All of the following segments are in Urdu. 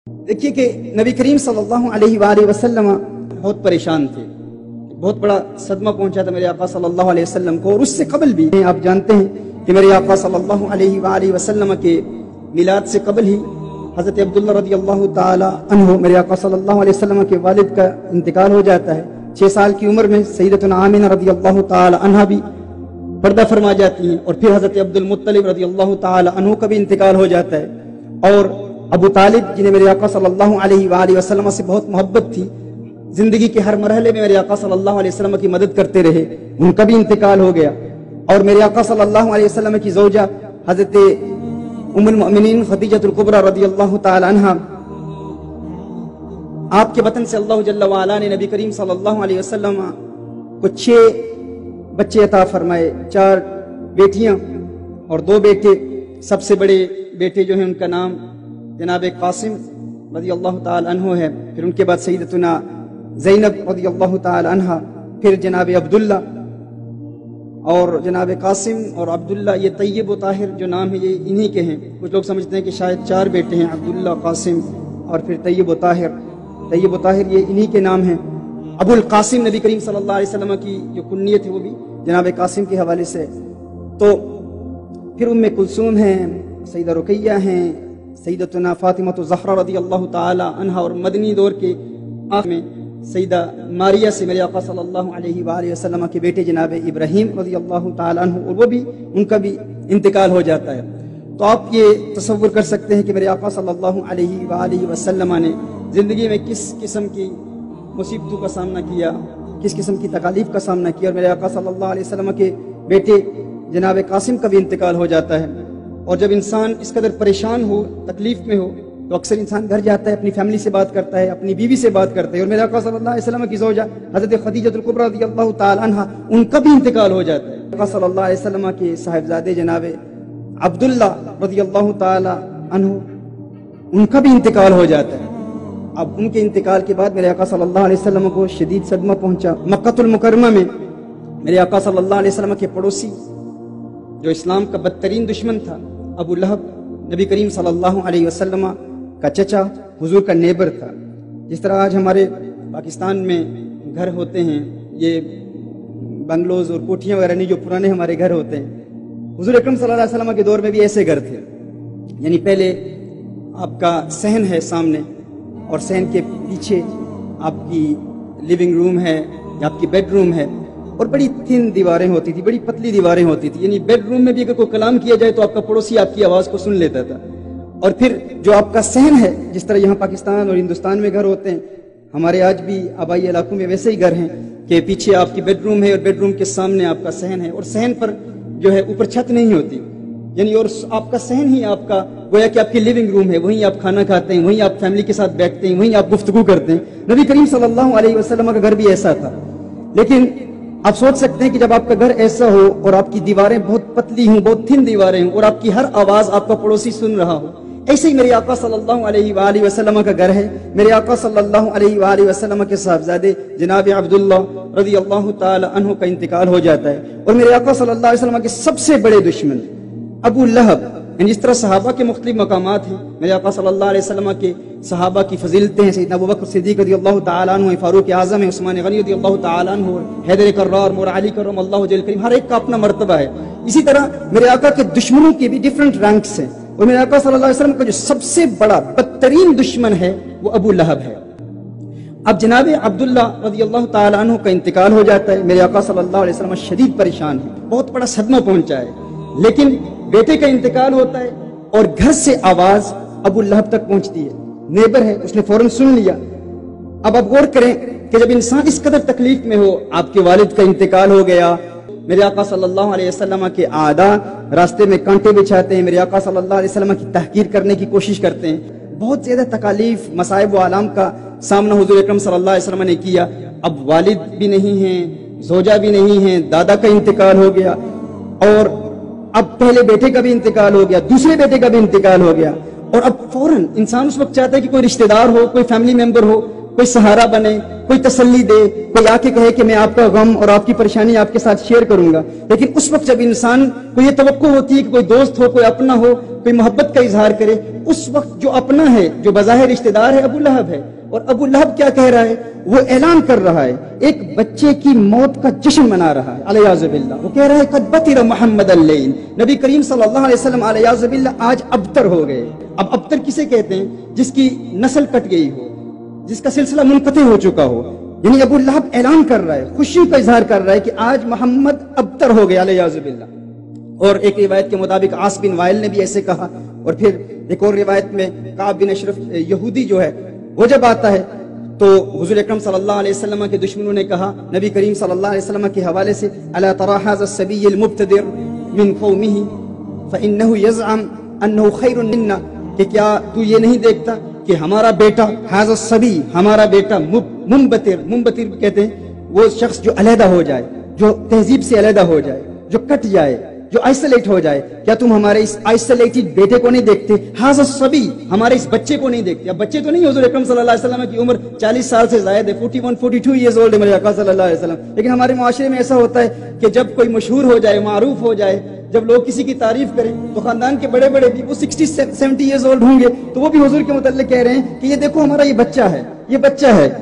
دیکھیے کہ نبی کریم صلی اللہ علیہ وآلہ وسلم بہت پریشان تھے، بہت بڑا صدمہ پہنچا تھا میرے آقا صلی اللہ علیہ وسلم کو، اور اس سے قبل بھی آپ جانتے ہیں کہ میرے آقا صلی اللہ علیہ وآلہ وسلم کے میلاد سے قبل ہی حضرت عبداللہ رضی اللہ تعالی عنہ میرے آقا صلی اللہ علیہ وسلم کے والد کا انتقال ہو جاتا ہے۔ 6 سال کی عمر میں سیدتنا آمنہ رضی اللہ تعالی عنہ بھی پردہ فرما جاتی ہیں، اور پھر حضرت عبد المطلب رضی اللہ تعالی عنہ کا بھی انتقال ہو جاتا ہے، اور ابو طالب جنہیں میرے آقا صلی اللہ علیہ وآلہ وسلم سے بہت محبت تھی، زندگی کے ہر مرحلے میں میرے آقا صلی اللہ علیہ وسلم کی مدد کرتے رہے، ان کا بھی انتقال ہو گیا۔ اور میرے آقا صلی اللہ علیہ وسلم کی زوجہ حضرت ام المؤمنین خدیجہ الکبریٰ رضی اللہ تعالی عنہ، آپ کے وطن سے اللہ جل وعلا نے نبی کریم صلی اللہ علیہ وسلم کو 6 بچے عطا فرمائے، 4 بیٹیاں اور 2 بیٹے۔ سب سے بڑے بیٹے جو ہیں ان کا نام جناب قاسم رضی اللہ تعالی عنہ ہے، پھر ان کے بعد سیدتنا زینب رضی اللہ تعالی عنہ، پھر جناب عبداللہ، اور جناب قاسم اور عبداللہ یہ طیب و طاہر جو نام ہے یہ انہی کے ہیں۔ کچھ لوگ سمجھتے ہیں کہ شاید 4 بیٹے ہیں، عبداللہ، قاسم اور پھر طیب و طاہر۔ طیب و طاہر یہ انہی کے نام ہیں۔ ابو القاسم نبی کریم صلی اللہ علیہ وسلم کی جو کنیت ہے وہ بھی جناب قاسم کے حوالے سے۔ تو پھر ام کلثوم ہیں، سیدہ رقیہ ہیں، سیدتنا فاطمہ الزہرا رضی اللہ تعالی عنہ، اور مدنی دور کے آخر میں سیدہ ماریہ سے میرے آقا صلی اللہ علیہ وآلہ وسلم کے بیٹے جناب ابراہیم رضی اللہ تعالی عنہ، اور وہ بھی ان کا بھی انتقال ہو جاتا ہے۔ تو آپ یہ تصور کر سکتے ہیں کہ میرے آقا صلی اللہ علیہ وآلہ وسلم نے زندگی میں کس قسم کی مصیبتوں کا سامنا کیا، کس قسم کی تکالیف کا سامنا کیا، اور میرے آقا صلی اللہ علیہ وسلم کے بیٹے جناب قاسم کا بھی انتقال ہو جاتا ہے۔ اور جب انسان اس قدر پریشان ہو، تکلیف میں ہو، تو اکثر انسان گھر جاتا ہے، اپنی فیملی سے بات کرتا ہے، اپنی بیوی سے بات کرتا ہے، اور میرے آقا صلی اللہ علیہ وسلم کی زوجہ حضرت خدیجہ الکبریٰ رضی اللہ تعالی عنہ، ان کا بھی انتقال ہو جاتا ہے۔ آقا صلی اللہ علیہ وسلم کے صاحبزادے جناب عبداللہ رضی اللہ تعالی عنہ، ان کا بھی انتقال ہو جاتا ہے۔ اب ان کے انتقال کے بعد میرے آقا صلی اللہ علیہ وسلم کو شدید صدمہ پہنچا۔ مکہ المکرمہ میں میرے آقا صلی اللہ علیہ وسلم کے پڑوسی جو اسلام کا بدترین دشمن تھا، ابو لہب، نبی کریم صلی اللہ علیہ وسلم کا چچا، حضور کا نیبر تھا۔ جس طرح آج ہمارے پاکستان میں گھر ہوتے ہیں، یہ بنگلوز اور کوٹھیاں وغیرہ نہیں، جو پرانے ہمارے گھر ہوتے ہیں، حضور اکرم صلی اللہ علیہ وسلم کے دور میں بھی ایسے گھر تھے۔ یعنی پہلے آپ کا صحن ہے سامنے، اور صحن کے پیچھے آپ کی لیونگ روم ہے یا آپ کی بیڈ روم ہے، اور بڑی تھن دیواریں ہوتی تھی، بڑی پتلی دیواریں ہوتی تھی۔ یعنی بیڈ روم میں بھی اگر کوئی کلام کیا جائے تو آپ کا پڑوسی آپ کی آواز کو سن لیتا تھا۔ اور پھر جو آپ کا صحن ہے، جس طرح یہاں پاکستان اور ہندوستان میں گھر ہوتے ہیں، ہمارے آج بھی آبائی علاقوں میں ویسے ہی گھر ہیں کہ پیچھے آپ کی بیڈ روم ہے اور بیڈ روم کے سامنے آپ کا صحن ہے، اور صحن پر جو ہے اوپر چھت نہیں ہوتی، یعنی اور آپ کا صحن ہی آپ کا گویا کہ آپ کی لیونگ روم ہے، وہیں آپ کھانا کھاتے ہیں، وہیں آپ فیملی کے ساتھ بیٹھتے ہیں، وہیں آپ گفتگو کرتے ہیں۔ نبی کریم صلی اللہ علیہ وسلم کا گھر بھی ایسا تھا۔ لیکن آپ سوچ سکتے ہیں کہ جب آپ کا گھر ایسا ہو اور آپ کی دیواریں بہت پتلی ہوں، بہت تھن دیواریں ہوں، اور آپ کی ہر آواز آپ کا پڑوسی سن رہا ہو، ایسے ہی میرے آقا صلی اللہ علیہ وآلہ وسلم کا گھر ہے۔ میرے آقا صلی اللہ علیہ وآلہ وسلم کے صاحبزادے جناب عبداللہ رضی اللہ تعالی عنہ کا انتقال ہو جاتا ہے، اور میرے آقا صلی اللہ علیہ وسلم کے سب سے بڑے دشمن ابو لہب، جس طرح صحابہ کے مختلف مقامات ہیں، میرے آقا صلی اللہ علیہ وسلم کے صحابہ کی فضیلتیں ہیں، سیدنا ابوبکر صدیق رضی اللہ تعالی عنہ، فاروق اعظم ہے، عثمان غنی رضی اللہ تعالی عنہ، حیدر کرار، مولا علی کرم اللہ وجہ کریم، ہر ایک کا اپنا مرتبہ ہے۔ اسی طرح میرے آقا کے دشمنوں کے بھی ڈیفرنٹ رینکس ہیں، اور میرے آقا صلی اللہ علیہ وسلم کا جو سب سے بڑا بدترین دشمن ہے وہ ابو لہب ہے۔ اب جناب عبداللہ رضی اللہ تعالی عنہ کا انتقال ہو جاتا ہے، میرے آقا صلی اللہ علیہ وسلم شدید پریشان ہے، بہت بڑا صدمہ پہنچا ہے، لیکن بیٹے کا انتقال ہوتا ہے اور گھر سے آواز ابو لہب تک پہنچتی ہے، نیبر ہے، اس نے فوراً سن لیا۔ اب آپ غور کریں کہ جب انسان اس قدر تکلیف میں ہو، آپ کے والد کا انتقال ہو گیا، میرے آقا صلی اللہ علیہ وسلم کے اعداء راستے میں کانٹے بچھاتے ہیں، میرے آقا صلی اللہ علیہ وسلم کی تحقیر کرنے کی کوشش کرتے ہیں، بہت زیادہ تکالیف، مصائب و آلام کا سامنا حضور اکرم صلی اللہ علیہ وسلم نے کیا۔ اب والد بھی نہیں ہیں، زوجہ بھی نہیں ہیں، دادا کا انتقال ہو گیا، اور اب پہلے بیٹے کا بھی انتقال ہو گیا، دوسرے بیٹے کا بھی انتقال ہو گیا، اور اب فوراً انسان اس وقت چاہتا ہے کہ کوئی رشتہ دار ہو، کوئی فیملی ممبر ہو، کوئی سہارا بنے, کوئی تسلی دے, کوئی آ کے کہے کہ میں آپ کا غم اور آپ کی پریشانی آپ کے ساتھ شیئر کروں گا. لیکن اس وقت جب انسان کو یہ توقع ہوتی ہے کہ کوئی دوست ہو, کوئی اپنا ہو, کوئی محبت کا اظہار کرے, اس وقت جو اپنا ہے, جو بظاہر رشتہ دار ہے, ابو لہب ہے. اور ابو لہب کیا کہہ رہا ہے؟ وہ اعلان کر رہا ہے, ایک بچے کی موت کا جشن منا رہا ہے علیہ باللہ. وہ کہہ رہا ہے قد بطر محمد اللیل, نبی کریم صلی اللہ علیہ وسلم علیہ باللہ آج ابتر ہو گئے. اب ابتر کسے کہتے ہیں؟ جس کی نسل کٹ گئی ہو, جس کا سلسلہ منقطع ہو چکا ہو. یعنی ابو لہب اعلان کر رہا ہے, خوشی کا اظہار کر رہا ہے کہ آج محمد ابتر ہو گئے علیہ باللہ. اور ایک روایت کے مطابق عاص بن وائل نے بھی ایسے کہا. اور پھر ایک اور روایت میں کعب بن اشرف یہودی جو ہے وہ جب آتا ہے تو حضور اکرم صلی اللہ علیہ وسلم کے دشمنوں نے کہا نبی کریم صلی اللہ علیہ وسلم کے حوالے سے الا ترى هذا الصبي المبتدر من قومه فانه يزعم انه خير منا, کہ کیا تو یہ نہیں دیکھتا کہ ہمارا بیٹا هذا الصبي, ہمارا بیٹا منبتر کہتے ہیں وہ شخص جو علیحدہ ہو جائے, جو تہذیب سے علیحدہ ہو جائے, جو کٹ جائے, جو آئسولیٹ ہو جائے, کیا تم ہمارے اس آئسولیٹڈ بیٹے کو نہیں دیکھتے؟ ہاذا الصبی, ہمارے اس بچے کو نہیں دیکھتے. اب بچے تو نہیں, حضور اکرم صلی اللہ علیہ وسلم کی عمر 40 سال سے زائد ہے, 41-42 ایئرز اولڈ ہے میرے آقا صلی اللہ علیہ وسلم. لیکن ہمارے معاشرے میں ایسا ہوتا ہے کہ جب کوئی مشہور ہو جائے, معروف ہو جائے, جب لوگ کسی کی تعریف کریں تو خاندان کے بڑے بڑے بھی وہ 60-70 ایئرز اولڈ ہوں گے تو وہ بھی حضور کے متعلق کہہ رہے ہیں کہ یہ دیکھو ہمارا یہ بچہ ہے, یہ بچہ ہے.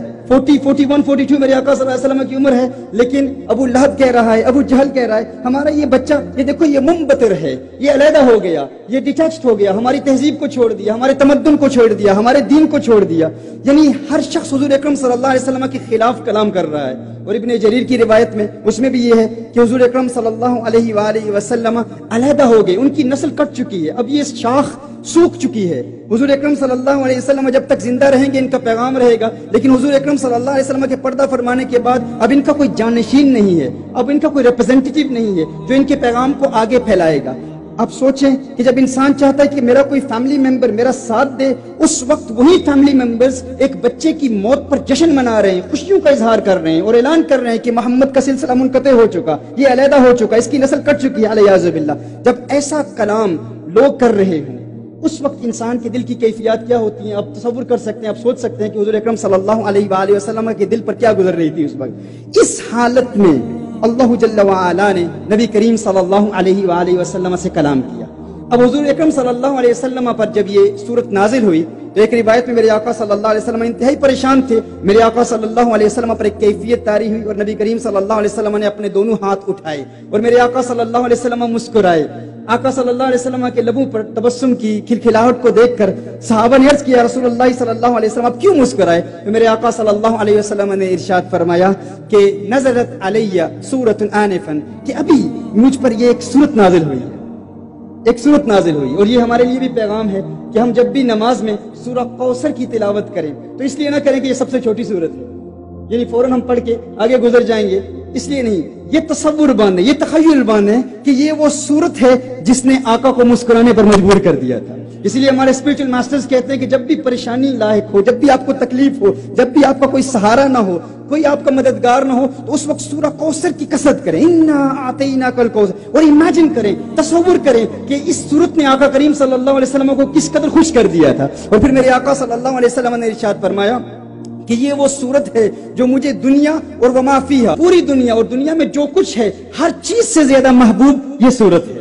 41-42 میرے آقا صلی اللہ علیہ وسلم کی عمر ہے, لیکن ابو لہب کہہ رہا ہے, ابو جہل کہہ رہا ہے ہمارا یہ بچہ, یہ دیکھو یہ منبتر ہے, یہ علیحدہ ہو گیا, یہ ڈیٹیچڈ ہو گیا, ہماری تہذیب کو چھوڑ دیا, ہمارے تمدن کو چھوڑ دیا, ہمارے دین کو چھوڑ دیا. یعنی ہر شخص حضور اکرم صلی اللہ علیہ وسلم کے خلاف کلام کر رہا ہے. اور ابن جریر کی روایت میں اس میں بھی یہ ہے کہ حضور اکرم صلی اللہ علیہ وآلہ وسلم علیحدہ ہو گئے, ان کی نسل کٹ چکی ہے, اب یہ شاخ سوکھ چکی ہے. حضور اکرم صلی اللہ علیہ وسلم جب تک زندہ رہیں گے ان کا پیغام رہے گا, لیکن حضور اکرم صلی اللہ علیہ وسلم کے پردہ فرمانے کے بعد اب ان کا کوئی جانشین نہیں ہے, اب ان کا کوئی ریپرزینٹیٹیو نہیں ہے جو ان کے پیغام کو آگے پھیلائے گا. اب سوچیں کہ جب انسان چاہتا ہے کہ میرا کوئی فیملی ممبر میرا ساتھ دے, اس وقت وہی فیملی ممبرز ایک بچے کی موت پر جشن منا رہے ہیں, خوشیوں کا اظہار کر رہے ہیں اور اعلان کر رہے ہیں کہ محمد کا سلسلہ منقطع ہو چکا, یہ علیحدہ ہو چکا, اس کی نسل کٹ چکی ہے علیہ باللہ. جب ایسا کلام لوگ کر رہے ہوں اس وقت انسان کے دل کی کیفیات کیا ہوتی ہیں؟ آپ تصور کر سکتے ہیں, آپ سوچ سکتے ہیں کہ حضور اکرم صلی اللہ علیہ وآلہ وسلم کے دل پر کیا گزر رہی تھی اس وقت. اس حالت میں اللہ جل وعلا نے نبی کریم صلی اللہ علیہ وآلہ وسلم سے کلام کیا. اب حضور اکرم صلی اللہ علیہ وسلم پر جب یہ صورت نازل ہوئی تو ایک روایت میں میرے آقا صلی اللہ علیہ وسلم انتہائی پریشان تھے. میرے آقا صلی اللہ علیہ وسلم پر ایک کیفیت طاری ہوئی اور نبی کریم صلی اللہ علیہ وسلم نے اپنے دونوں ہاتھ اٹھائے اور میرے آقا صلی اللہ علیہ وسلم مسکرائے. آقا صلی اللہ علیہ وسلم کے لبوں پر تبسم کی کھلکھلاہٹ کو دیکھ کر صحابہ نے عرض کیا رسول اللہ صلی اللہ علیہ وسلم آپ کیوں مسکرائے؟ تو میرے آقا صلی اللہ علیہ وسلم نے ارشاد فرمایا کہ نزلت علیہ سورۃ آنفا, کہ ابھی مجھ پر یہ ایک سورت نازل ہوئی, ایک سورت نازل ہوئی. اور یہ ہمارے لیے بھی پیغام ہے کہ ہم جب بھی نماز میں سورہ کوثر کی تلاوت کریں تو اس لیے نہ کریں کہ یہ سب سے چھوٹی سورت ہے, یعنی فوراً ہم پڑھ کے آگے گزر جائیں گے, اس لیے نہیں. یہ تصور باندھے, یہ تخیل باندھے کہ یہ وہ صورت ہے جس نے آقا کو مسکرانے پر مجبور کر دیا تھا. اس لیے ہمارے اسپرچل ماسٹرز کہتے ہیں کہ جب بھی پریشانی لاحق ہو, جب بھی آپ کو تکلیف ہو, جب بھی آپ کا کوئی سہارا نہ ہو, کوئی آپ کا مددگار نہ ہو, تو اس وقت سورہ کوثر کی کثرت کریں, انا اعطیناک الکوثر, اور امیجن کریں, تصور کریں کہ اس صورت نے آقا کریم صلی اللہ علیہ وسلم کو کس قدر خوش کر دیا تھا. اور پھر میرے آقا صلی اللہ علیہ وسلم نے ارشاد فرمایا کہ یہ وہ صورت ہے جو مجھے دنیا اور وما فیہا, پوری دنیا اور دنیا میں جو کچھ ہے ہر چیز سے زیادہ محبوب یہ صورت ہے.